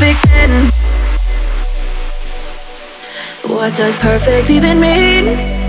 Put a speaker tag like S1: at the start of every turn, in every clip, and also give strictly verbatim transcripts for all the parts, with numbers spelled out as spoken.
S1: perfect ten? What does perfect even mean?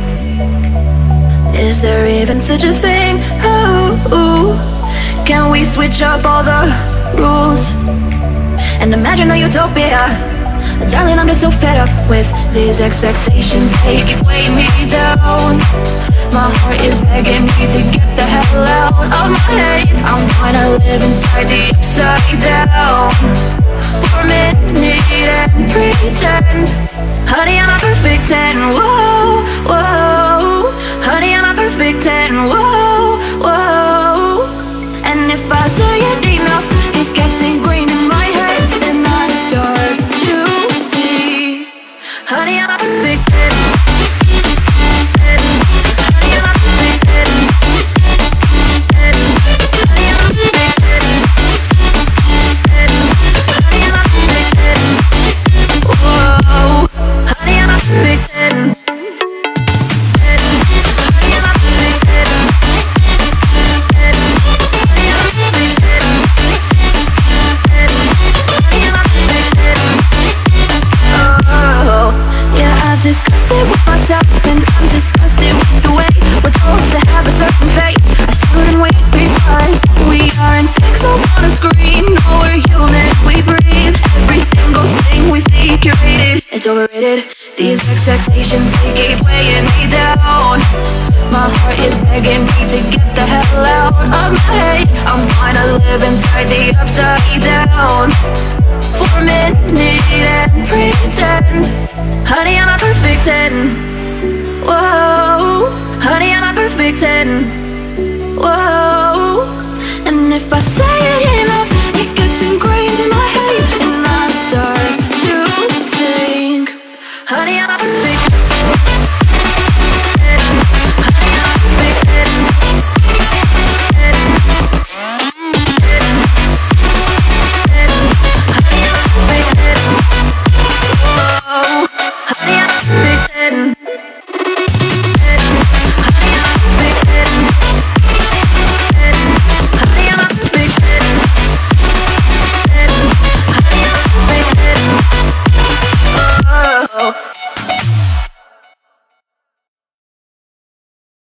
S1: Is there even such a thing? Oh, can we switch up all the rules and imagine a utopia? Darling, I'm just so fed up with these expectations. They keep weighing me down. My heart is begging me to get the hell out of my head. I'm gonna live inside the upside down for a minute and pretend. Honey, I'm a perfect ten. Whoa, whoa. Honey, I'm a perfect ten. Whoa, whoa. And if I say it enough, it gets ingrained in my head, and I start to see. Honey, I'm a perfect ten. Honey, I'm a perfect ten. Honey, I'm a perfect ten. Honey, I'm a perfect ten. Whoa. Honey, I'm a perfect ten. Honey, I'm a perfect ten. Honey, I'm a perfect ten. Honey, I'm a perfect ten. Oh, yeah, I've discussed it with myself, and I'm disgusted with the way we're told to have a certain face. I stood and wait because we aren't pixels on a screen. No, we're human, we breathe. Every single thing we see curated, it's overrated. These expectations, they keep weighing me down. My heart is begging me to get the hell out of my head. I'm gonna live inside the upside down for a minute and pretend. Honey, I'm a perfect ten. Whoa. Honey, I'm a perfect ten. Whoa. And if I say it enough,